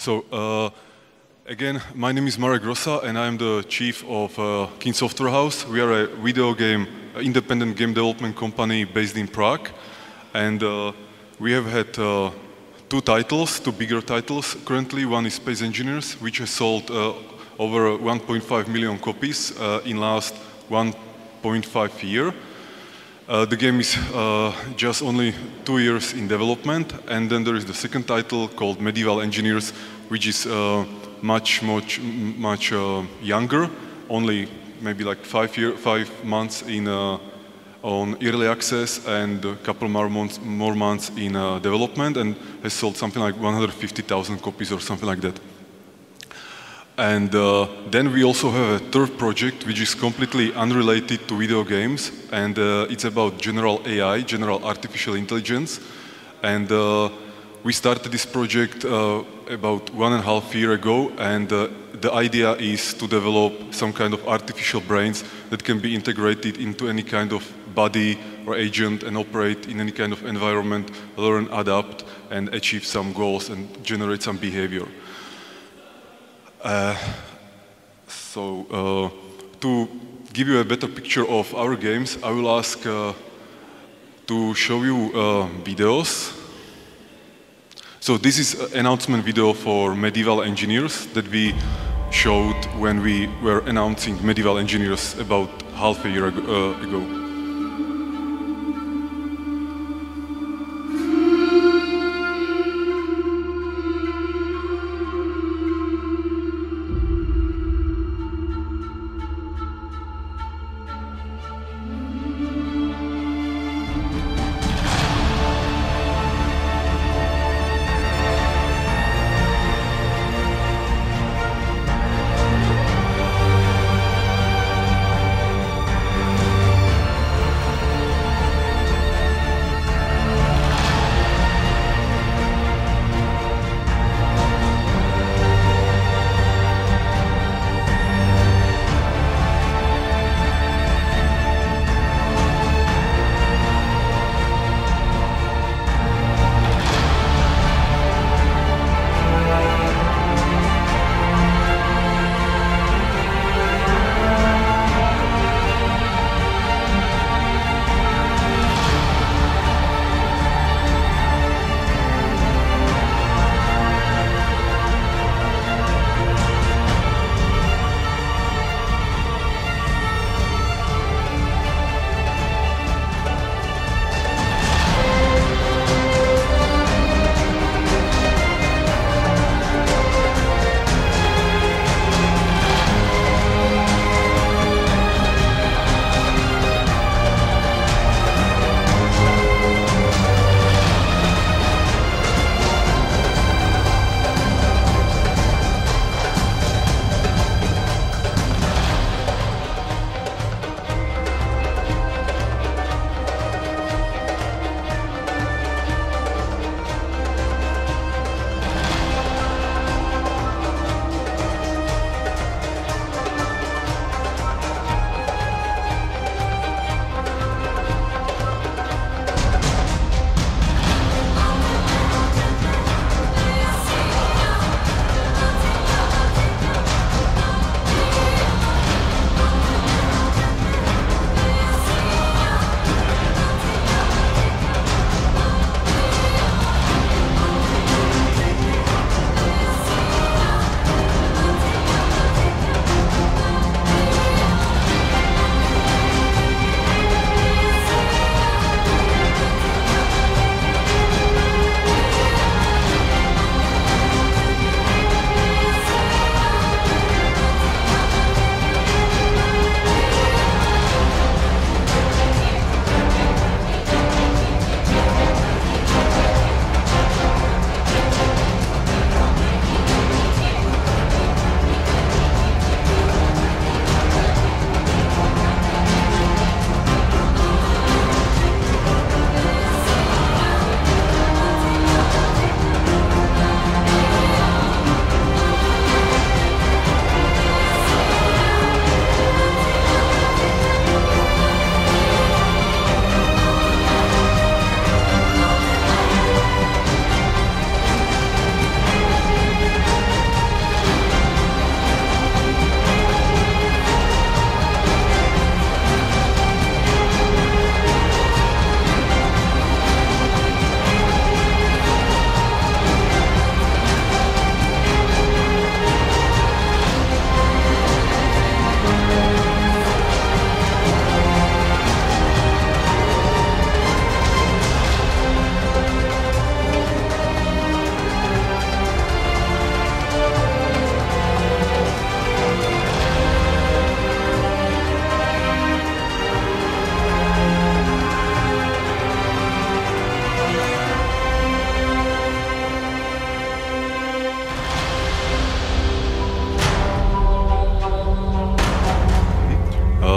Again, my name is Marek Rosa, and I am the chief of King Software House. We are a video game, independent game development company based in Prague, and we have had two bigger titles. Currently, one is Space Engineers, which has sold over 1.5 million copies in last 1.5 year. The game is just only 2 years in development, and then there is the second title called Medieval Engineers, which is much younger, only maybe like 5 months in on early access and a couple more months in development, and has sold something like 150,000 copies or something like that. And then we also have a third project which is completely unrelated to video games, and it's about general AI, general artificial intelligence. And we started this project about 1.5 years ago, and the idea is to develop some kind of artificial brains that can be integrated into any kind of body or agent and operate in any kind of environment, learn, adapt, and achieve some goals and generate some behavior. To give you a better picture of our games, I will ask to show you videos. So this is an announcement video for Medieval Engineers that we showed when we were announcing Medieval Engineers about half a year ago.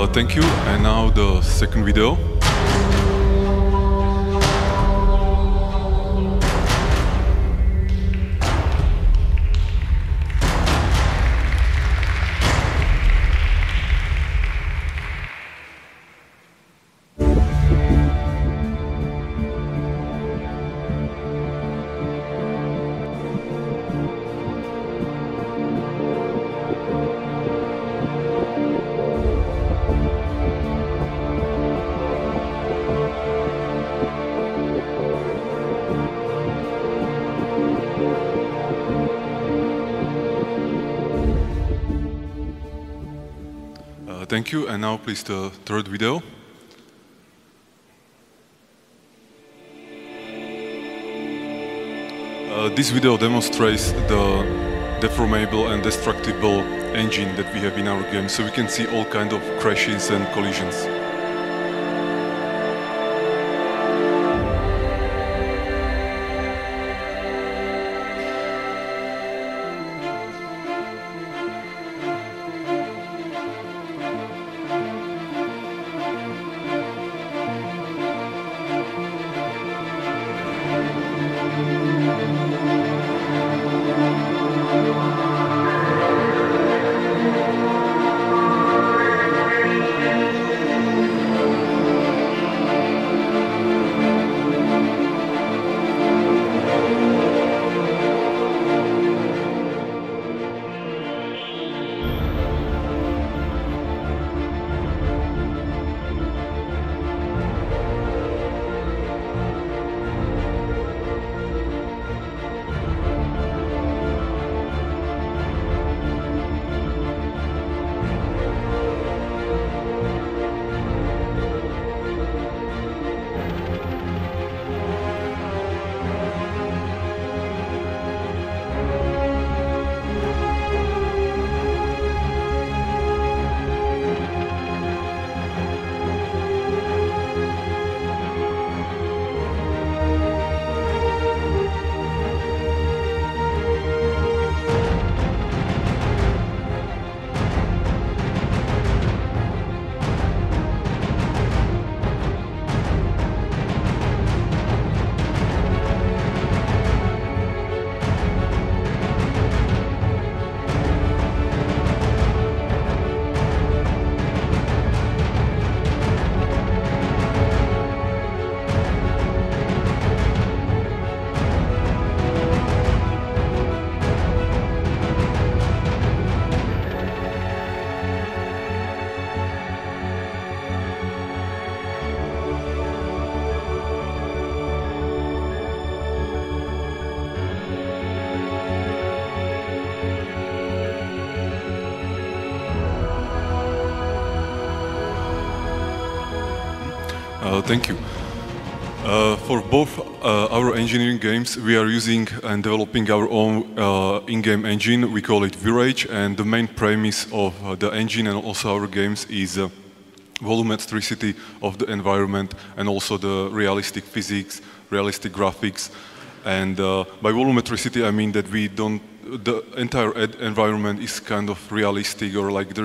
Thank you, and now the second video. Thank you, and now please the third video. This video demonstrates the deformable and destructible engine that we have in our game, so we can see all kinds of crashes and collisions. Thank you. For both our engineering games, we are using and developing our own in-game engine. We call it VRage, and the main premise of the engine and also our games is volumetricity of the environment and also the realistic physics, realistic graphics. And by volumetricity, I mean that the entire environment is kind of realistic, or like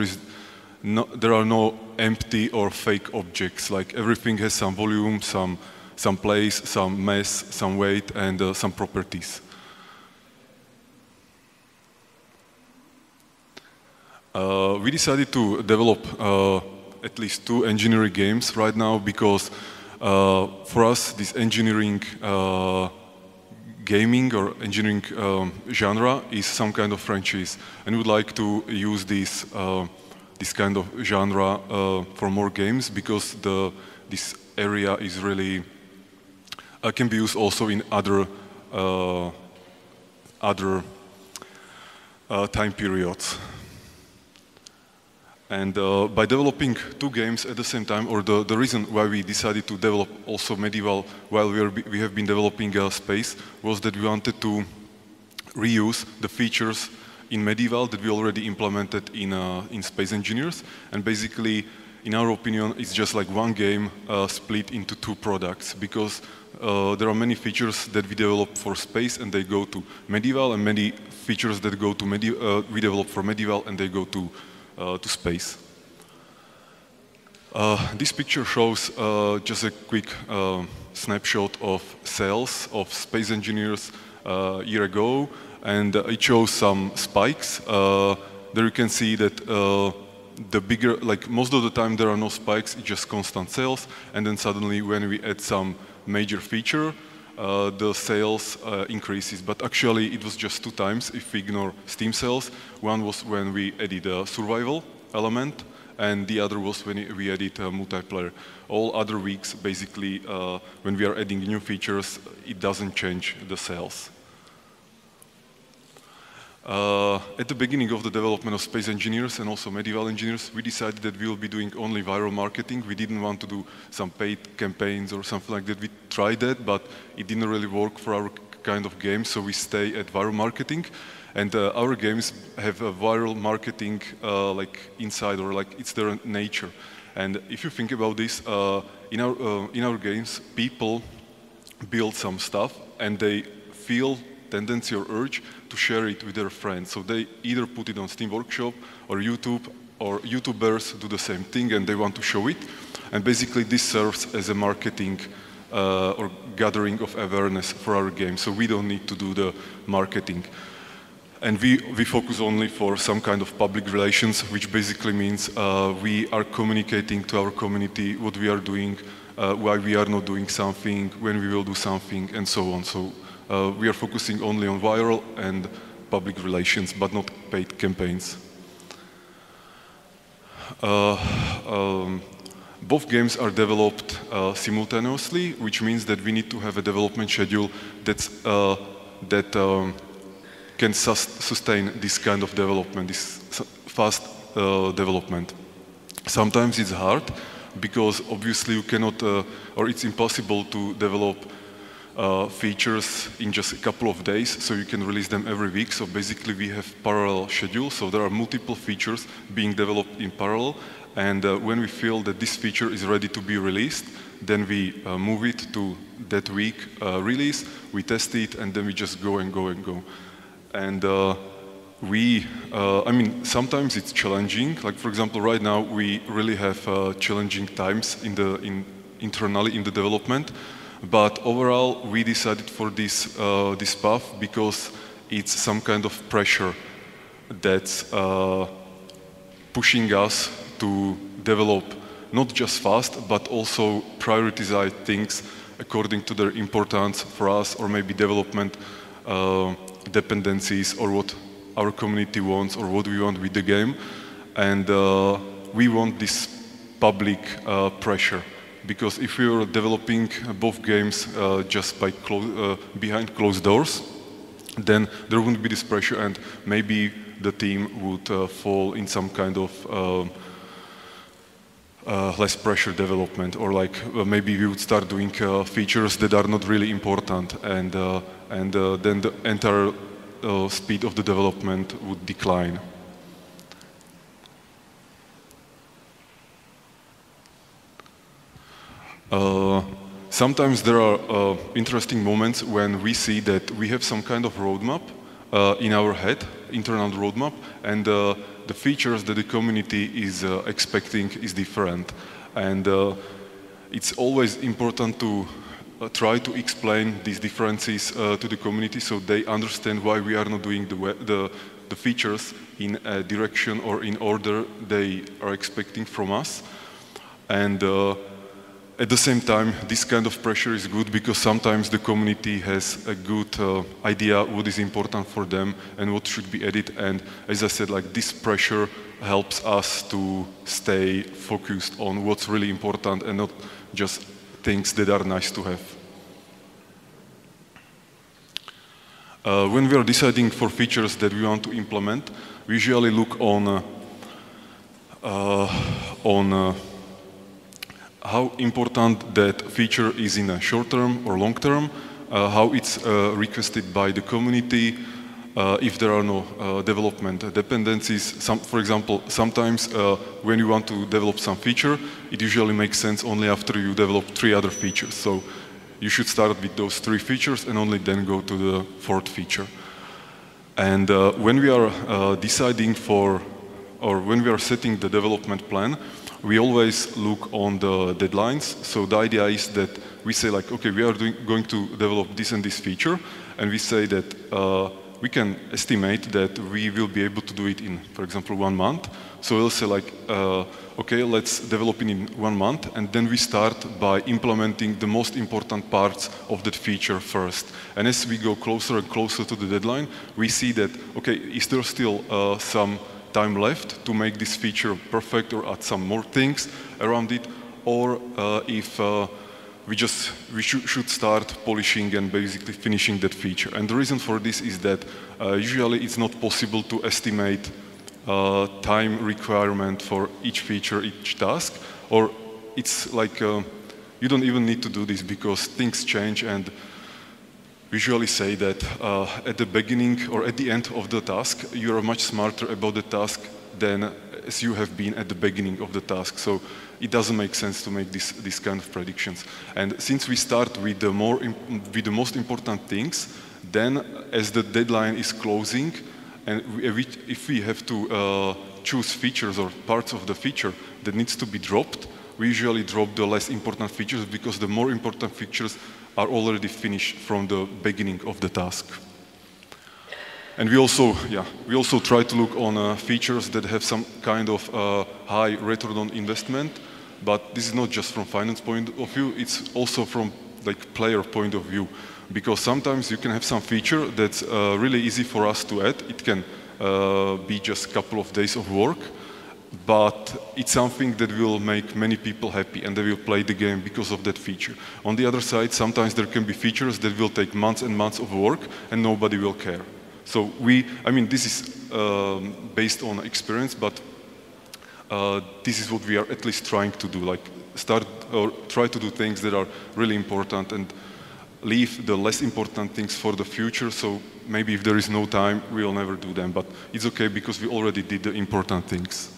there are no empty or fake objects. Like everything has some volume, some place, some mass, some weight, and some properties. We decided to develop at least 2 engineering games right now because for us this engineering gaming or engineering genre is some kind of franchise, and we would like to use this kind of genre for more games because this area is really can be used also in other time periods. And by developing 2 games at the same time, or the reason why we decided to develop also Medieval while we have been developing Space, was that we wanted to reuse the features in Medieval that we already implemented in Space Engineers. And basically, in our opinion, it's just like one game split into 2 products, because there are many features that we develop for Space and they go to Medieval, and many features that go to we develop for Medieval and they go to Space. This picture shows just a quick snapshot of sales of Space Engineers a year ago, and it shows some spikes. There you can see that the bigger, like most of the time there are no spikes, it's just constant sales, and then suddenly when we add some major feature, the sales increases. But actually it was just 2 times if we ignore Steam sales. One was when we added a survival element, and the other was when we added multiplayer. All other weeks, basically, when we are adding new features, it doesn't change the sales. At the beginning of the development of Space Engineers and also Medieval Engineers, we decided that we will be doing only viral marketing. We didn't want to do some paid campaigns or something like that. We tried that, but it didn't really work for our kind of game, so we stay at viral marketing. And our games have a viral marketing like inside, or like it's their nature. And if you think about this, in our games, people build some stuff and they feel tendency or urge to share it with their friends. So they either put it on Steam Workshop or YouTube, or YouTubers do the same thing and they want to show it. And basically this serves as a marketing or gathering of awareness for our game. So we don't need to do the marketing. And we focus only for some kind of public relations, which basically means we are communicating to our community what we are doing, why we are not doing something, when we will do something, and so on. So we are focusing only on viral and public relations, but not paid campaigns. Both games are developed simultaneously, which means that we need to have a development schedule that can sustain this kind of development, this fast development. Sometimes it's hard because obviously you cannot, or it's impossible to develop features in just a couple of days, so you can release them every week. So basically we have parallel schedules, so there are multiple features being developed in parallel, and when we feel that this feature is ready to be released, then we move it to that week release, we test it, and then we just go and go and go. And I mean, sometimes it's challenging. Like for example, right now we really have challenging times internally in the development. But overall, we decided for this path because it's some kind of pressure that's pushing us to develop not just fast, but also prioritize things according to their importance for us, or maybe development dependencies, or what our community wants, or what we want with the game. And we want this public pressure, because if we are developing both games just by behind closed doors, then there wouldn't be this pressure, and maybe the team would fall in some kind of less pressure development, or like maybe we would start doing features that are not really important, and then the entire speed of the development would decline. Sometimes there are interesting moments when we see that we have some kind of roadmap in our head, internal roadmap, and the features that the community is expecting is different. And it's always important to try to explain these differences to the community so they understand why we are not doing the features in a direction or in order they are expecting from us. And at the same time, this kind of pressure is good because sometimes the community has a good idea what is important for them and what should be added. And as I said, like this pressure helps us to stay focused on what's really important and not just things that are nice to have. When we are deciding for features that we want to implement, we usually look on how important that feature is in a short term or long term, how it's requested by the community, if there are no development dependencies. For example, sometimes when you want to develop some feature, it usually makes sense only after you develop 3 other features. So you should start with those 3 features and only then go to the 4th feature. And when we are deciding for or when we are setting the development plan, we always look on the deadlines. So the idea is that we say like, okay, we are going to develop this and this feature, and we say that we can estimate that we will be able to do it in, for example, 1 month. So we'll say like, okay, let's develop it in 1 month, and then we start by implementing the most important parts of that feature first. And as we go closer and closer to the deadline, we see that, okay, is there still some time left to make this feature perfect or add some more things around it, or if we should start polishing and basically finishing that feature. And the reason for this is that usually it's not possible to estimate time requirement for each feature, each task, or it's like you don't even need to do this because things change, and we usually say that at the beginning or at the end of the task, you are much smarter about the task than as you have been at the beginning of the task. So it doesn't make sense to make this kind of predictions. And since we start with the most important things, then as the deadline is closing, and if we have to choose features or parts of the feature that needs to be dropped, we usually drop the less important features because the more important features are already finished from the beginning of the task. And we also try to look on features that have some kind of high return on investment, but this is not just from finance point of view, it's also from like player point of view. Because sometimes you can have some feature that's really easy for us to add. It can be just a couple of days of work, but it's something that will make many people happy and they will play the game because of that feature. On the other side, sometimes there can be features that will take months and months of work and nobody will care. So this is based on experience, but this is what we are at least trying to do, like start or try to do things that are really important and leave the less important things for the future. So maybe if there is no time, we will never do them, but it's okay because we already did the important things.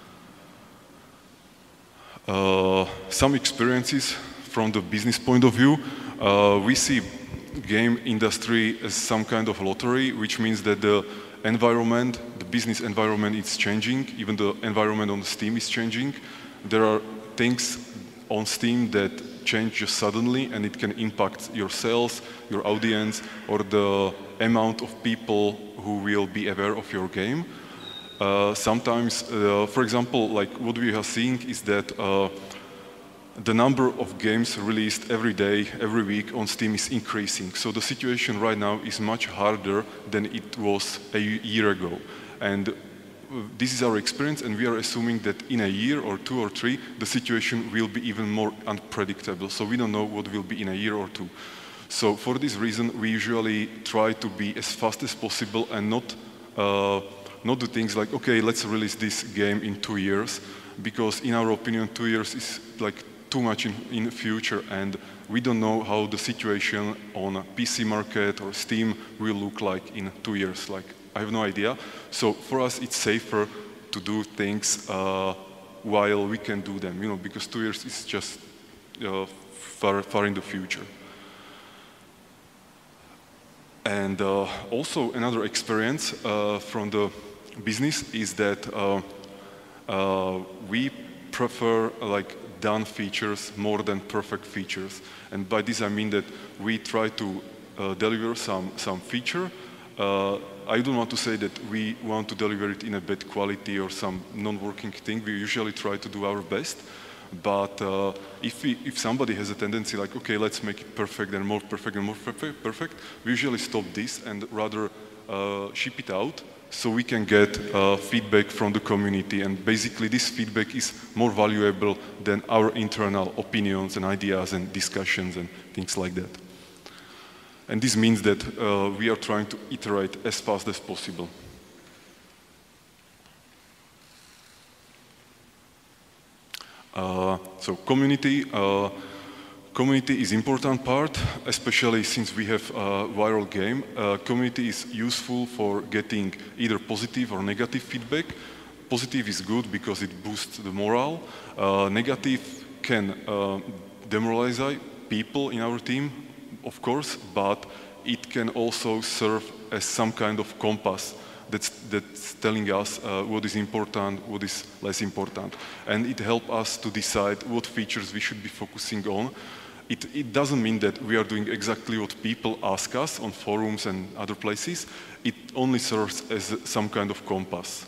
Some experiences from the business point of view, we see game industry as some kind of lottery, which means that the environment, the business environment is changing, even the environment on Steam is changing. There are things on Steam that change just suddenly, and it can impact your sales, your audience, or the amount of people who will be aware of your game. Sometimes, for example, like what we are seeing is that the number of games released every day, every week on Steam is increasing. So the situation right now is much harder than it was a year ago. And this is our experience, and we are assuming that in a year or 2 or 3, the situation will be even more unpredictable. So we don't know what will be in a year or 2. So for this reason, we usually try to be as fast as possible and not do things like, okay, let's release this game in 2 years, because in our opinion, 2 years is like too much in the future, and we don't know how the situation on a PC market or Steam will look like in 2 years. Like, I have no idea. So for us, it's safer to do things while we can do them, because 2 years is just far in the future. And also another experience from the business is that we prefer like done features more than perfect features. And by this I mean that we try to deliver some feature. I don't want to say that we want to deliver it in a bad quality or some non-working thing. We usually try to do our best. But if somebody has a tendency like, okay, let's make it perfect and more perfect and more perfect, we usually stop this and rather ship it out so we can get feedback from the community. And basically this feedback is more valuable than our internal opinions and ideas and discussions and things like that. And this means that we are trying to iterate as fast as possible. So community is important part, especially since we have a viral game. Community is useful for getting either positive or negative feedback. Positive is good because it boosts the morale. Negative can demoralize people in our team, of course, but it can also serve as some kind of compass that's telling us what is important, what is less important. And it helps us to decide what features we should be focusing on. It doesn't mean that we are doing exactly what people ask us on forums and other places. It only serves as some kind of compass.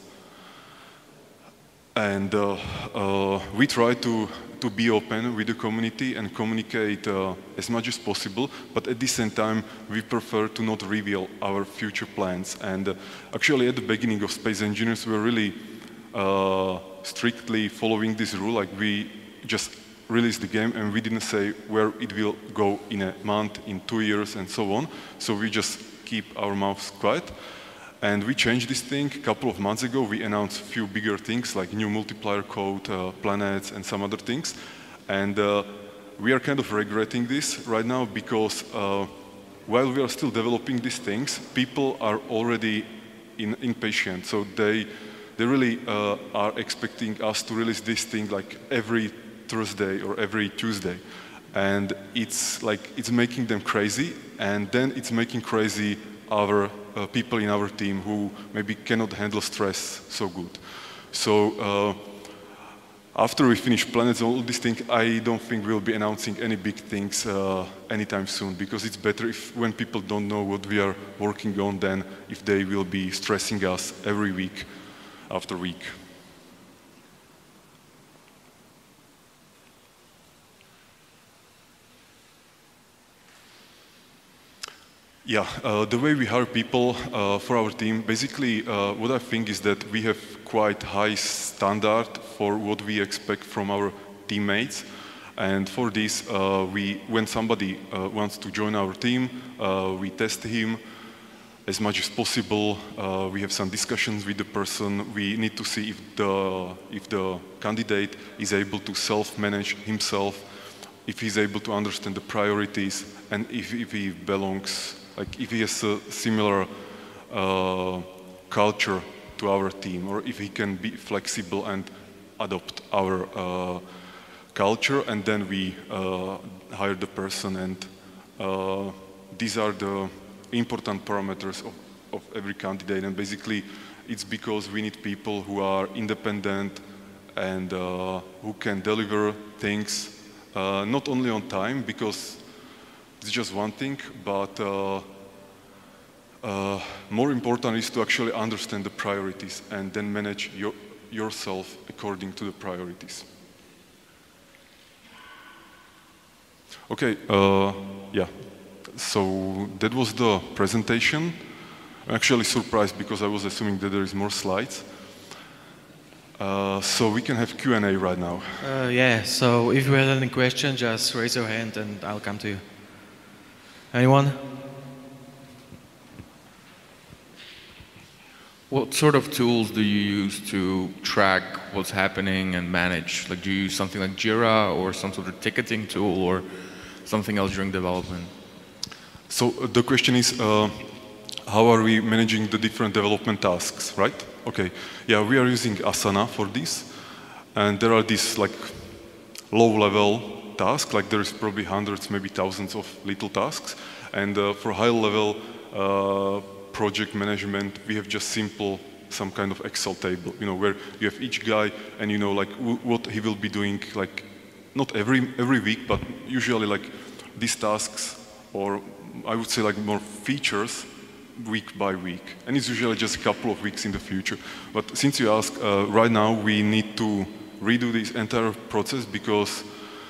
And we try to be open with the community and communicate as much as possible, but at the same time, we prefer to not reveal our future plans. And actually, at the beginning of Space Engineers, we were really strictly following this rule, like we just released the game and we didn't say where it will go in a month, in 2 years, and so on. So we just keep our mouths quiet. And we changed this thing a couple of months ago. We announced a few bigger things like new multiplayer code, planets, and some other things. And we are kind of regretting this right now because while we are still developing these things, people are already impatient. So they really are expecting us to release this thing like every Thursday or every Tuesday. And it's making them crazy. And then it's making crazy our people in our team who maybe cannot handle stress so good. So after we finish planets and all these things, I don't think we'll be announcing any big things anytime soon, because it's better if when people don't know what we are working on than if they will be stressing us every week after week. Yeah, the way we hire people for our team, basically what I think is that we have quite high standard for what we expect from our teammates. And for this, when somebody wants to join our team, we test him as much as possible. We have some discussions with the person. We need to see if the candidate is able to self-manage himself, if he's able to understand the priorities, and if he belongs, like if he has a similar culture to our team, or if he can be flexible and adopt our culture, and then we hire the person. And these are the important parameters of every candidate. And basically, it's because we need people who are independent and who can deliver things not only on time, because it's just one thing, but more important is to actually understand the priorities and then manage yourself according to the priorities. Okay, yeah, so that was the presentation. I'm actually surprised because I was assuming that there is more slides. So we can have Q&A right now. Yeah, so if you have any questions, just raise your hand and I'll come to you. Anyone? What sort of tools do you use to track what's happening and manage? Like, do you use something like Jira or some sort of ticketing tool or something else during development? So the question is, how are we managing the different development tasks, right? Okay, yeah, we are using Asana for this. And there are these like low-level tasks, like there's probably hundreds, maybe thousands of little tasks. And for high-level project management, we have just some kind of Excel table, you know, where you have each guy and you know like what he will be doing, like not every week, but usually like these tasks, or I would say like more features, week by week. And it's usually just a couple of weeks in the future. But since you ask, right now we need to redo this entire process because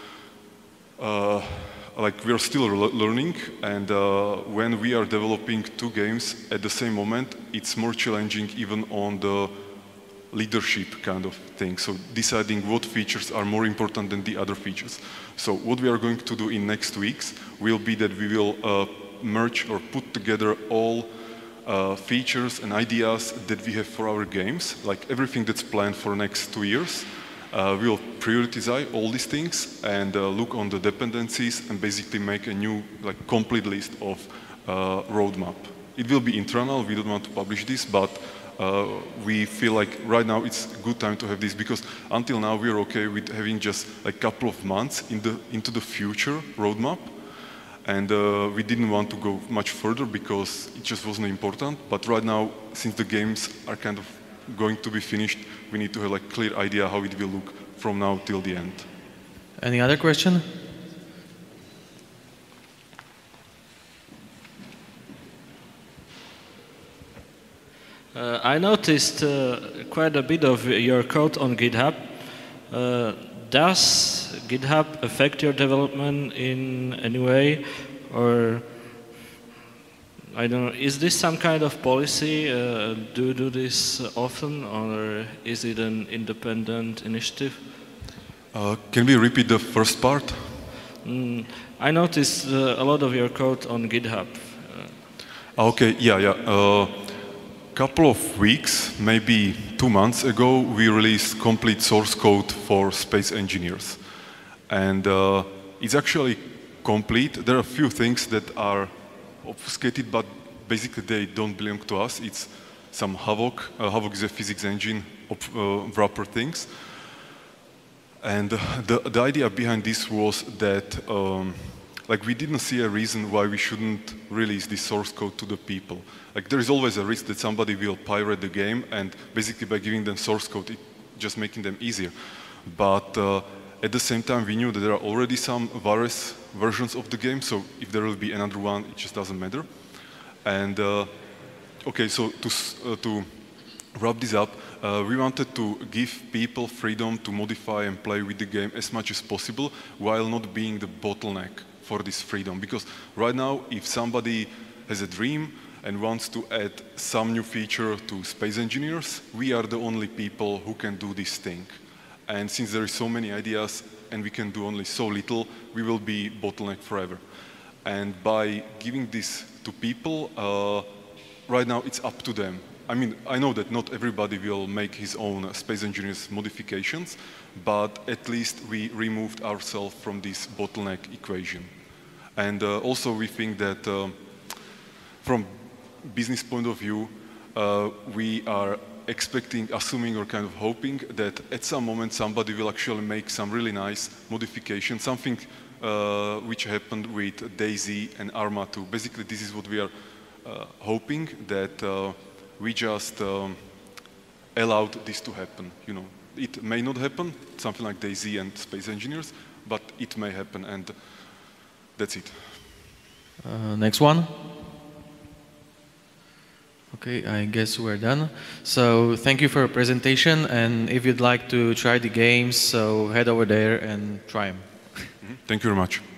like we are still learning, and when we are developing two games at the same moment, it's more challenging even on the leadership kind of thing. So deciding what features are more important than the other features. So what we are going to do in next weeks will be that we will merge or put together all features and ideas that we have for our games, like everything that's planned for the next 2 years. We will prioritize all these things and look on the dependencies and basically make a new, like, complete list of roadmap. It will be internal. We don't want to publish this, but we feel like right now it's a good time to have this, because until now we are okay with having just a couple of months into the future roadmap, And we didn't want to go much further because it just wasn't important. But right now, since the games are kind of going to be finished, we need to have like clear idea how it will look from now till the end. Any other question? I noticed quite a bit of your code on GitHub. Does GitHub affect your development in any way, or I don't know, is this some kind of policy? Do you do this often, or is it an independent initiative? Can we repeat the first part? I noticed a lot of your code on GitHub. Okay, yeah. Couple of weeks, maybe 2 months ago, we released complete source code for space engineers. And it's actually complete. There are a few things that are obfuscated, but basically they don't belong to us. It's some Havok. Havok is a physics engine of wrapper things. And the idea behind this was that like we didn't see a reason why we shouldn't release this source code to the people. Like there is always a risk that somebody will pirate the game, and basically by giving them source code, it just making them easier. But at the same time, we knew that there are already some various versions of the game, so if there will be another one, it just doesn't matter. And okay, so to wrap this up, we wanted to give people freedom to modify and play with the game as much as possible, while not being the bottleneck for this freedom. Because right now, if somebody has a dream and wants to add some new feature to space engineers, we are the only people who can do this thing. And since there are so many ideas and we can do only so little, we will be bottleneck forever. And by giving this to people, right now it's up to them. I mean, I know that not everybody will make his own space engineers modifications, but at least we removed ourselves from this bottleneck equation. And also we think that from business point of view, we are expecting, assuming or kind of hoping that at some moment somebody will actually make some really nice modification, something which happened with DayZ and Arma 2. Basically, this is what we are hoping, that we just allowed this to happen. You know, it may not happen, something like DayZ and Space Engineers, but it may happen, and that's it. Next one. Okay, I guess we're done. So thank you for your presentation, and if you'd like to try the games, so head over there and try them. Thank you very much.